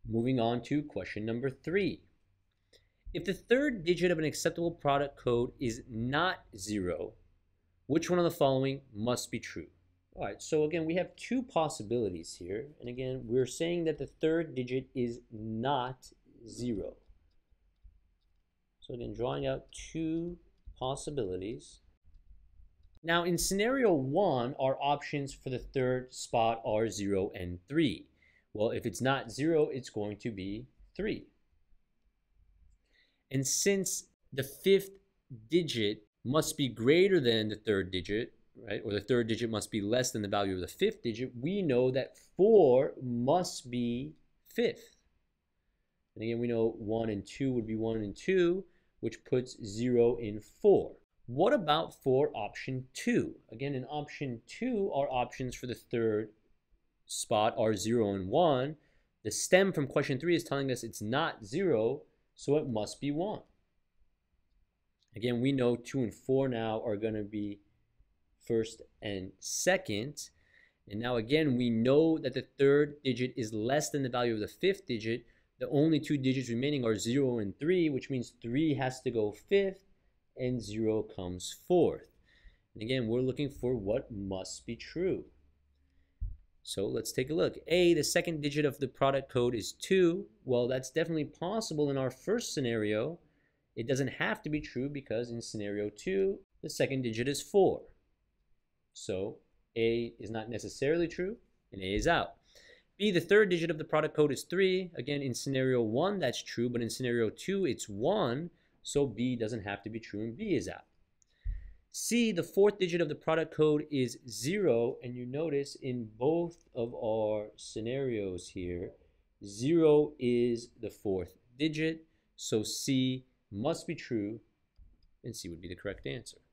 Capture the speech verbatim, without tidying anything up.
Moving on to question number three. If the third digit of an acceptable product code is not zero, which one of the following must be true? All right, so again, we have two possibilities here. And again, we're saying that the third digit is not zero. So again, drawing out two possibilities. Now in scenario one, our options for the third spot are zero and three. Well, if it's not zero, it's going to be three. And since the fifth digit must be greater than the third digit, right, or the third digit must be less than the value of the fifth digit, we know that four must be fifth. And again, we know one and two would be one and two, which puts zero in four. What about for option two? Again, in option two, our options for the third spot are zero and one. The stem from question three is telling us it's not zero, so it must be one. Again, we know two and four now are going to be first and second. And now again, we know that the third digit is less than the value of the fifth digit. The only two digits remaining are zero and three, which means three has to go fifth and zero comes fourth. And again, we're looking for what must be true. So let's take a look. A, the second digit of the product code is two. Well, that's definitely possible in our first scenario. It doesn't have to be true because in scenario two, the second digit is four. So A is not necessarily true and A is out. B, the third digit of the product code is three. Again, in scenario one, that's true, but in scenario two, it's one. So B doesn't have to be true and B is out. C, the fourth digit of the product code is zero, and you notice in both of our scenarios here, zero is the fourth digit, so C must be true, and C would be the correct answer.